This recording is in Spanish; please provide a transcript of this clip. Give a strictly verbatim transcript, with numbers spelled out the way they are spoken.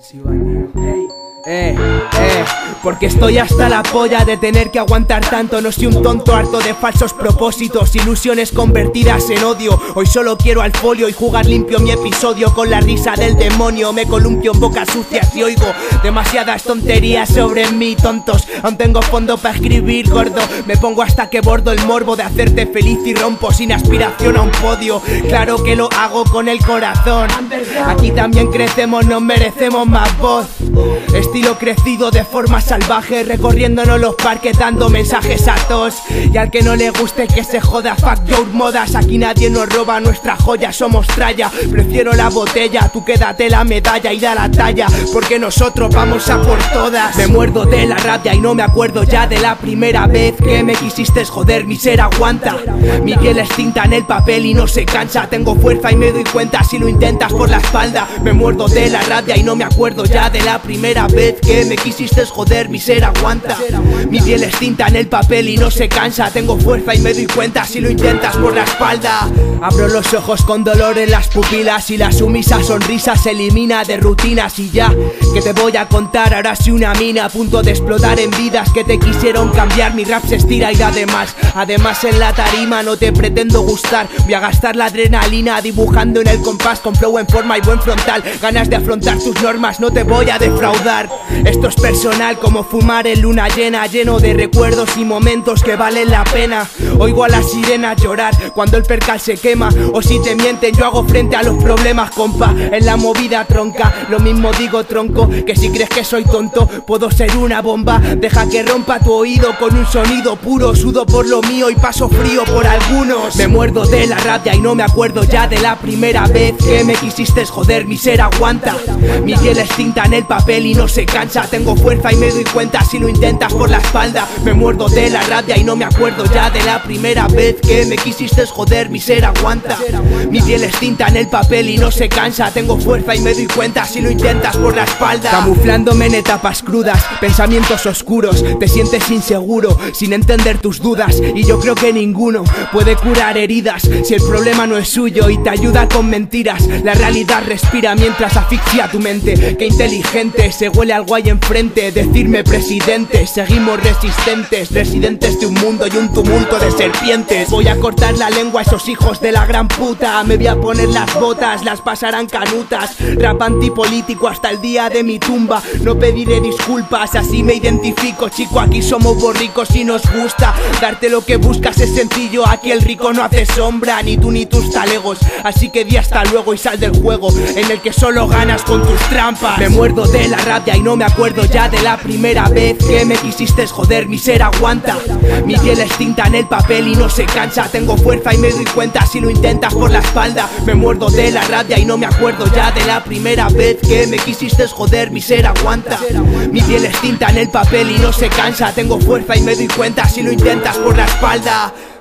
Eh, eh, porque estoy hasta la polla de tener que aguantar tanto. No soy un tonto harto de falsos propósitos, ilusiones convertidas en odio. Hoy solo quiero al folio y jugar limpio mi episodio con la risa del demonio. Me columpio en bocas sucias y oigo demasiadas tonterías sobre mí, tontos. Aún tengo fondo para escribir, gordo. Me pongo hasta que bordo el morbo de hacerte feliz y rompo sin aspiración a un podio. Claro que lo hago con el corazón. Aquí también crecemos, nos merecemos más voz. Estilo crecido de forma salvaje, recorriéndonos los parques dando mensajes a todos. Y al que no le guste que se joda, fuck your modas. Aquí nadie nos roba nuestra joya, somos tralla. Prefiero la botella, tú quédate la medalla y da la talla, porque nosotros vamos a por todas. Me muerdo de la rabia y no me acuerdo ya de la primera vez que me quisiste joder, mi ser aguanta. Mi piel es tinta en el papel y no se cansa. Tengo fuerza y me doy cuenta si lo intentas por la espalda. Me muerdo de la rabia y no me acuerdo ya de la primera vez que me quisiste joder, mi ser aguanta. Mi piel es tinta en el papel y no se cansa. Tengo fuerza y me doy cuenta si lo intentas por la espalda. Abro los ojos con dolor en las pupilas y la sumisa sonrisa se elimina de rutinas. Y ya, que te voy a contar, ahora soy una mina a punto de explotar en vidas que te quisieron cambiar. Mi rap se estira y da de más. Además en la tarima no te pretendo gustar. Voy a gastar la adrenalina dibujando en el compás con flow en forma y buen frontal. Ganas de afrontar tus normas, no te voy a defraudar. Esto es personal como fumar en luna llena, lleno de recuerdos y momentos que valen la pena. Oigo a las sirenas llorar cuando el percal se quema, o si te mienten yo hago frente a los problemas, compa. En la movida tronca, lo mismo digo tronco, que si crees que soy tonto puedo ser una bomba. Deja que rompa tu oído con un sonido puro. Sudo por lo mío y paso frío por algunos. Me muerdo de la rabia y no me acuerdo ya de la primera vez que me quisiste joder, mi ser aguanta. Mi piel es tinta en el papel y no se cansa. Tengo fuerza y me doy cuenta si lo intentas por la espalda. Me muerdo de la rabia y no me acuerdo ya de la primera vez que me quisiste joder, mi ser aguanta. Mi piel es tinta en el papel y no se cansa. Tengo fuerza y me doy cuenta si lo intentas por la espalda. Camuflándome en etapas crudas, pensamientos oscuros. Te sientes inseguro, sin entender tus dudas. Y yo creo que ninguno puede curar heridas si el problema no es suyo y te ayuda con mentiras. La realidad respira mientras asfixia tu mente. Qué inteligente, se huele algo ahí enfrente. Decirme presidente, seguimos resistentes, residentes de un mundo y un tumulto de serpientes. Voy a cortar la lengua a esos hijos de la gran puta. Me voy a poner las botas, las pasarán canutas. Rap antipolítico hasta el día de mi tumba. No pediré disculpas, así me identifico, chico. Aquí somos borricos y nos gusta darte lo que buscas, es sencillo. Aquí el rico no hace sombra, ni tú ni tus talegos. Así que di hasta luego y sal del juego en el que solo ganas con tus trampas. Me muerdo de la rabia y no me acuerdo ya de la primera vez que me quisiste joder, mi ser aguanta. Mi piel es tinta en el papel y no se cansa. Tengo fuerza y me doy cuenta si lo intentas por la espalda. Me muerdo de la rabia y no me acuerdo ya de la primera vez que me quisiste joder, mi ser aguanta. Mi piel es tinta en el papel y no se cansa. Tengo fuerza y me doy cuenta si lo intentas por la espalda.